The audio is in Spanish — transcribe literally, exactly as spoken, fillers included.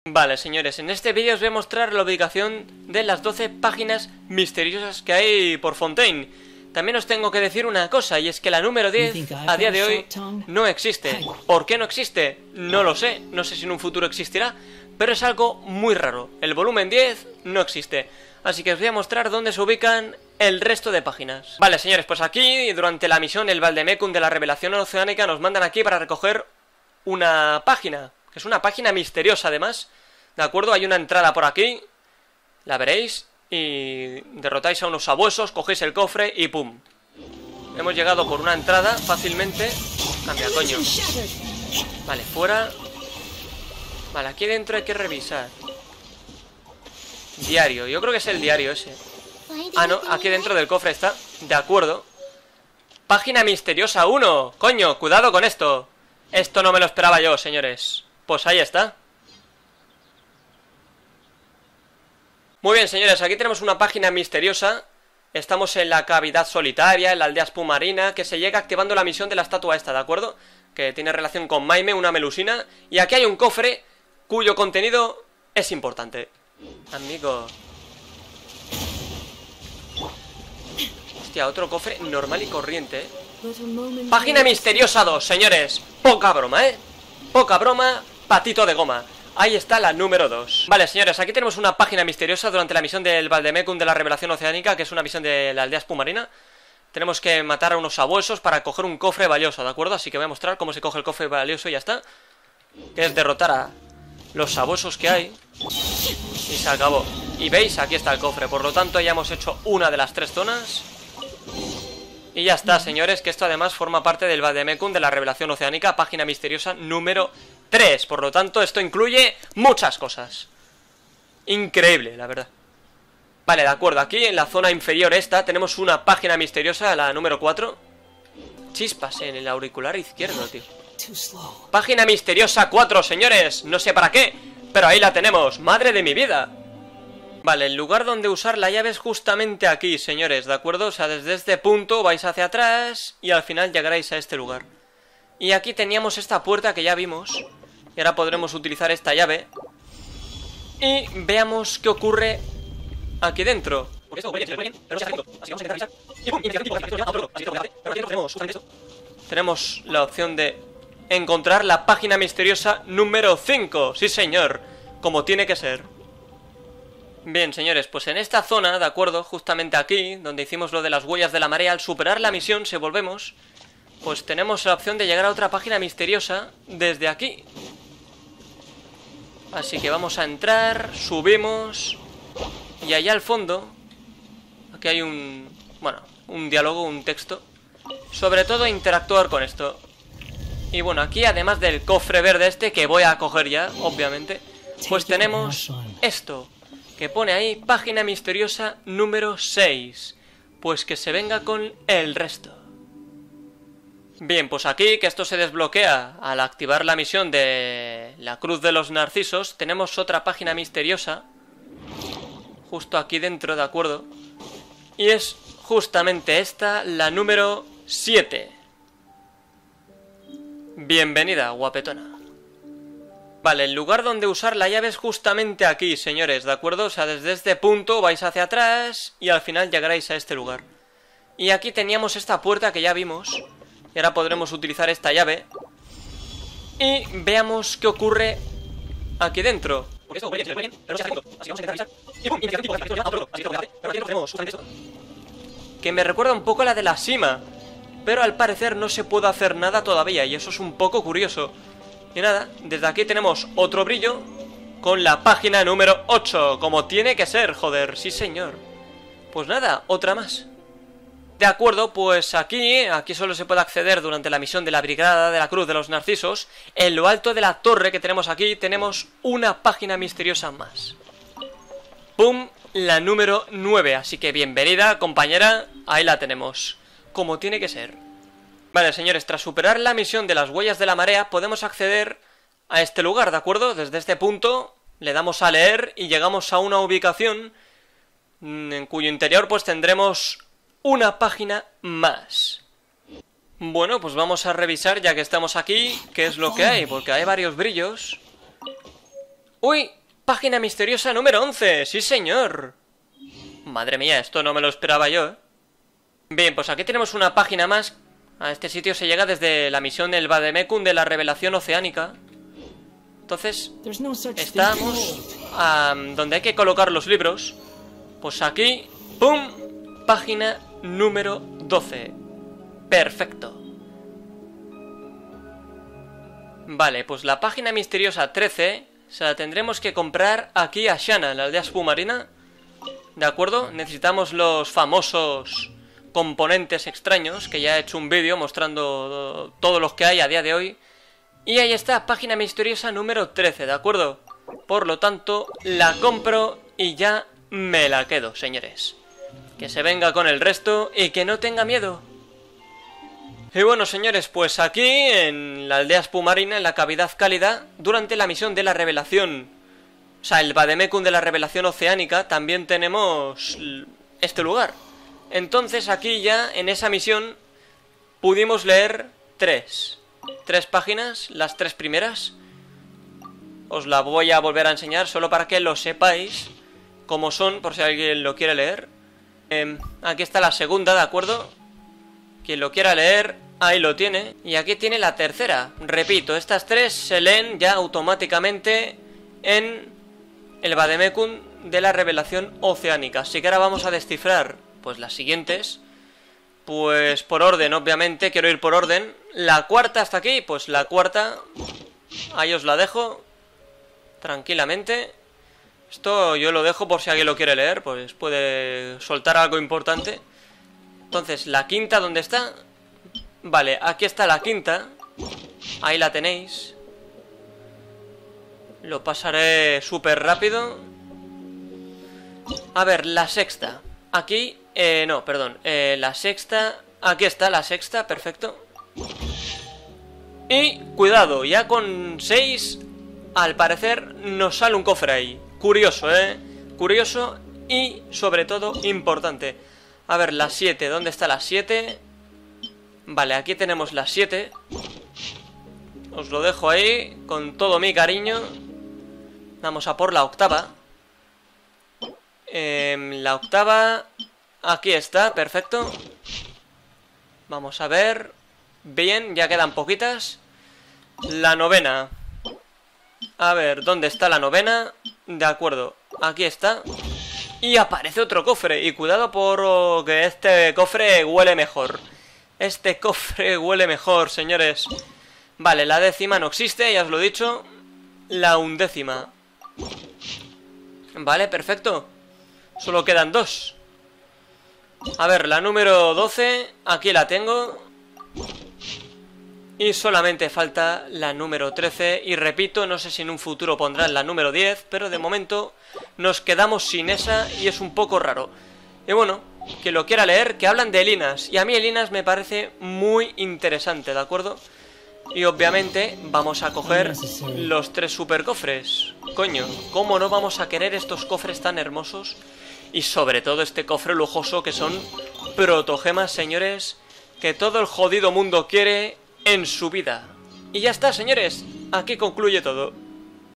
Vale, señores, en este vídeo os voy a mostrar la ubicación de las doce páginas misteriosas que hay por Fontaine. También os tengo que decir una cosa, y es que la número diez a día de hoy no existe. ¿Por qué no existe? No lo sé, no sé si en un futuro existirá, pero es algo muy raro. El volumen diez no existe, así que os voy a mostrar dónde se ubican el resto de páginas. Vale, señores, pues aquí, durante la misión El Valdemecum de la Revelación Oceánica, nos mandan aquí para recoger una página, que es una página misteriosa además, ¿de acuerdo? Hay una entrada por aquí, la veréis, y derrotáis a unos sabuesos, cogéis el cofre y ¡pum! Hemos llegado por una entrada fácilmente. Cambia, coño. Vale, fuera. Vale, aquí dentro hay que revisar. Diario, yo creo que es el diario ese. Ah, no, aquí dentro del cofre está. De acuerdo. Página misteriosa uno. Coño, cuidado con esto. Esto no me lo esperaba yo, señores. Pues ahí está. Muy bien, señores, aquí tenemos una página misteriosa. Estamos en la cavidad solitaria, en la aldea Spumarina, que se llega activando la misión de la estatua esta, ¿de acuerdo? Que tiene relación con Maime, una melusina. Y aquí hay un cofre cuyo contenido es importante. Amigo. Hostia, otro cofre normal y corriente, ¿eh? Página misteriosa dos, señores. Poca broma, ¿eh? Poca broma, patito de goma. Ahí está la número dos. Vale, señores, aquí tenemos una página misteriosa durante la misión del Valdemecum de la Revelación Oceánica, que es una misión de la aldea Spumarina. Tenemos que matar a unos sabuesos para coger un cofre valioso, ¿de acuerdo? Así que voy a mostrar cómo se coge el cofre valioso y ya está. Que es derrotar a los sabuesos que hay. Y se acabó. Y veis, aquí está el cofre. Por lo tanto, ya hemos hecho una de las tres zonas. Y ya está, señores, que esto además forma parte del Valdemecum de la Revelación Oceánica, página misteriosa número tres. Por lo tanto, esto incluye muchas cosas. Increíble, la verdad. Vale, de acuerdo, aquí en la zona inferior esta tenemos una página misteriosa, la número cuatro. Chispas en el auricular izquierdo, tío. Página misteriosa cuatro, señores. No sé para qué, pero ahí la tenemos. Madre de mi vida. Vale, el lugar donde usar la llave es justamente aquí, señores, ¿de acuerdo? O sea, desde este punto vais hacia atrás y al final llegaréis a este lugar. Y aquí teníamos esta puerta que ya vimos. Y ahora podremos utilizar esta llave. Y veamos qué ocurre aquí dentro. Tenemos la opción de encontrar la página misteriosa número cinco. Sí, señor, como tiene que ser. Bien, señores, pues en esta zona, de acuerdo, justamente aquí, donde hicimos lo de las huellas de la marea, al superar la misión, si volvemos, pues tenemos la opción de llegar a otra página misteriosa desde aquí. Así que vamos a entrar, subimos, y allá al fondo, aquí hay un, bueno, un diálogo, un texto. Sobre todo interactuar con esto. Y bueno, aquí además del cofre verde este, que voy a coger ya, obviamente, pues tenemos esto, que pone ahí página misteriosa número seis. Pues que se venga con el resto. Bien, pues aquí, que esto se desbloquea al activar la misión de la Cruz de los Narcisos, tenemos otra página misteriosa justo aquí dentro, ¿de acuerdo? Y es justamente esta, la número siete. Bienvenida, guapetona. Vale, el lugar donde usar la llave es justamente aquí, señores, ¿de acuerdo? O sea, desde este punto vais hacia atrás y al final llegaréis a este lugar. Y aquí teníamos esta puerta que ya vimos. Y ahora podremos utilizar esta llave. Y veamos qué ocurre aquí dentro. Que me recuerda un poco a la de la Sima, pero al parecer no se puede hacer nada todavía, y eso es un poco curioso. Y nada, desde aquí tenemos otro brillo con la página número ocho, como tiene que ser, joder, sí señor. Pues nada, otra más. De acuerdo, pues aquí, aquí solo se puede acceder durante la misión de la Brigada de la Cruz de los Narcisos. En lo alto de la torre que tenemos aquí tenemos una página misteriosa más. ¡Pum! La número nueve, así que bienvenida, compañera, ahí la tenemos, como tiene que ser. Vale, señores, tras superar la misión de las huellas de la marea, podemos acceder a este lugar, ¿de acuerdo? Desde este punto le damos a leer y llegamos a una ubicación en cuyo interior pues tendremos una página más. Bueno, pues vamos a revisar, ya que estamos aquí, qué es lo que hay, porque hay varios brillos. ¡Uy! Página misteriosa número once. Sí, señor. Madre mía, esto no me lo esperaba yo, ¿eh? Bien, pues aquí tenemos una página más. A este sitio se llega desde la misión del Vademecum de la Revelación Oceánica. Entonces, estamos um, donde hay que colocar los libros. Pues aquí, ¡pum! Página número doce. Perfecto. Vale, pues la página misteriosa trece se la tendremos que comprar aquí a Shana, en la aldea Spumarina. ¿De acuerdo? Necesitamos los famosos componentes extraños, que ya he hecho un vídeo mostrando todos los que hay a día de hoy. Y ahí está, página misteriosa número trece, ¿de acuerdo? Por lo tanto, la compro y ya me la quedo, señores. Que se venga con el resto y que no tenga miedo. Y bueno, señores, pues aquí, en la aldea Spumarina, en la cavidad cálida, durante la misión de la revelación, o sea, el Vademecum de la revelación oceánica, también tenemos este lugar. Entonces aquí ya, en esa misión, pudimos leer tres. Tres páginas, las tres primeras. Os la voy a volver a enseñar solo para que lo sepáis cómo son, por si alguien lo quiere leer. Eh, aquí está la segunda, ¿de acuerdo? Quien lo quiera leer, ahí lo tiene. Y aquí tiene la tercera. Repito, estas tres se leen ya automáticamente en el Vademecum de la revelación oceánica. Así que ahora vamos a descifrar pues las siguientes. Pues por orden, obviamente, quiero ir por orden. La cuarta hasta aquí, pues la cuarta, ahí os la dejo tranquilamente. Esto yo lo dejo por si alguien lo quiere leer, pues puede soltar algo importante. Entonces, la quinta, ¿dónde está? Vale, aquí está la quinta. Ahí la tenéis. Lo pasaré súper rápido. A ver, la sexta. Aquí, eh, no, perdón. Eh, la sexta, aquí está la sexta, perfecto. Y, cuidado, ya con seis, al parecer, nos sale un cofre ahí. Curioso, ¿eh? Curioso y, sobre todo, importante. A ver, la siete, ¿dónde está la siete? Vale, aquí tenemos la siete. Os lo dejo ahí, con todo mi cariño. Vamos a por la octava. eh, La octava, aquí está, perfecto. Vamos a ver. Bien, ya quedan poquitas. La novena. A ver, ¿dónde está la novena? De acuerdo, aquí está. Y aparece otro cofre. Y cuidado porque este cofre huele mejor. Este cofre huele mejor, señores. Vale, la décima no existe, ya os lo he dicho. La undécima. Vale, perfecto. Solo quedan dos. A ver, la número doce. Aquí la tengo. Y solamente falta la número trece. Y repito, no sé si en un futuro pondrán la número diez, pero de momento nos quedamos sin esa y es un poco raro. Y bueno, que lo quiera leer, que hablan de Elinas. Y a mí Elinas me parece muy interesante, ¿de acuerdo? Y obviamente vamos a coger los tres super cofres. Coño, ¿cómo no vamos a querer estos cofres tan hermosos? Y sobre todo este cofre lujoso que son protogemas, señores, que todo el jodido mundo quiere en su vida. Y ya está, señores, aquí concluye todo.